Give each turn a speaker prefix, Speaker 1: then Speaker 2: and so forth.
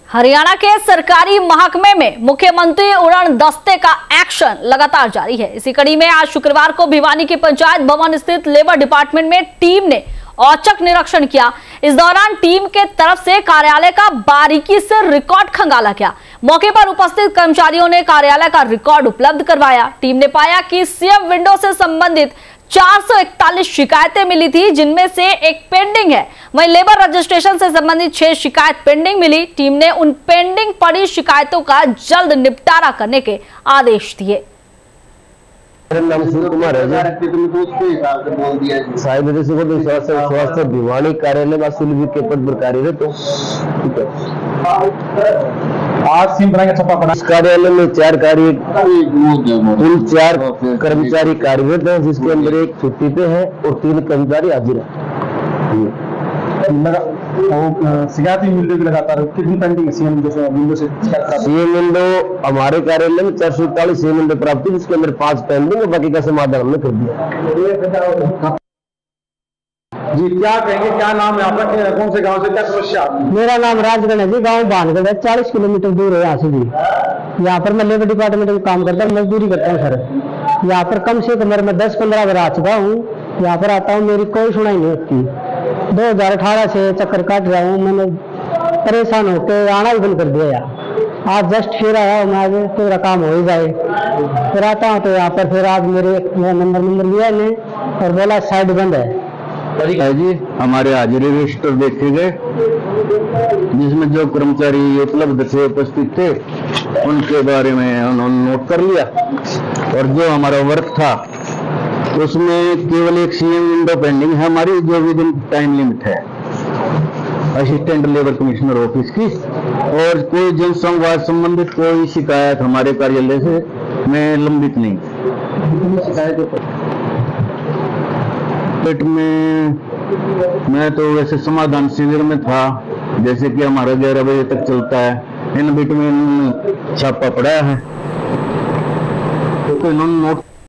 Speaker 1: हरियाणा के सरकारी महकमे में मुख्यमंत्री उड़न दस्ते का एक्शन लगातार जारी है। इसी कड़ी में आज शुक्रवार को भिवानी के पंचायत भवन स्थित लेबर डिपार्टमेंट में टीम ने औचक निरीक्षण किया। इस दौरान टीम के तरफ से कार्यालय का बारीकी से रिकॉर्ड खंगाला गया। मौके पर उपस्थित कर्मचारियों ने कार्यालय का रिकॉर्ड उपलब्ध करवाया। टीम ने पाया कि सीएम विंडो से संबंधित 441 शिकायतें मिली थी, जिनमें से एक पेंडिंग है। वहीं लेबर रजिस्ट्रेशन से संबंधित 6 शिकायत पेंडिंग मिली। टीम ने उन पेंडिंग पड़ी शिकायतों का जल्द निपटारा करने के आदेश दिए।
Speaker 2: मेरा नाम शिव कुमार है। स्वास्थ्य भिवानी कार्यालय में सुलभी के पद पर कार्यरत हूँ। इस कार्यालय में 4 कर्मचारी कार्यरत हैं, जिसके अंदर एक छुट्टी पे है और 3 कर्मचारी हाजिर है।
Speaker 3: शिकायत लगातार कितनी पेंडिंग है?
Speaker 2: सीएम विंडो हमारे कार्यालय में 441 सीएम विंडो प्राप्त हुई, जिसके अंदर 5 पेंडिंग और बाकी का समाधान हमने कर दिया।
Speaker 3: जी, क्या कहेंगे, क्या नाम है आपका, कौन से गांव से, क्या समस्या?
Speaker 4: मेरा नाम राजगढ़ है जी, गांव भानगढ़ है, 40 किलोमीटर दूर है यहाँ से जी। यहाँ पर मैं लेबर डिपार्टमेंट में काम करता हूँ, मजदूरी करता हूँ सर। यहाँ पर कम से कम मैं 10-15 बार आ चुका हूँ। यहाँ पर आता हूँ, मेरी कोई सुनाई नहीं होती। 2018 से चक्कर काट रहा हूँ, मैंने परेशान होकर आना ही बंद कर दिया यार। आज जस्ट फिर आया हूँ, मैं तेरा काम हो ही जाए। फिर आता हूँ तो यहाँ पर फिर आज मेरे नंबर लिया इन्हें और बोला साइड बंद है
Speaker 2: जी। हमारे हाजिरी रजिस्टर देखे गए, जिसमें जो कर्मचारी उपलब्ध थे, उपस्थित थे, उनके बारे में उन्होंने नोट कर लिया। और जो हमारा वर्क था उसमें केवल एक सीएम विंडो पेंडिंग है हमारी, जो विद इन टाइम लिमिट है, असिस्टेंट लेबर कमिश्नर ऑफिस की। और कोई जन संवाद संबंधित कोई शिकायत हमारे कार्यालय से में लंबित नहीं। पेट में मैं तो वैसे समाधान शिविर में था, जैसे कि हमारा 11 बजे तक चलता है। इन बीट में छापा पड़ा है तो इन्होंने नोट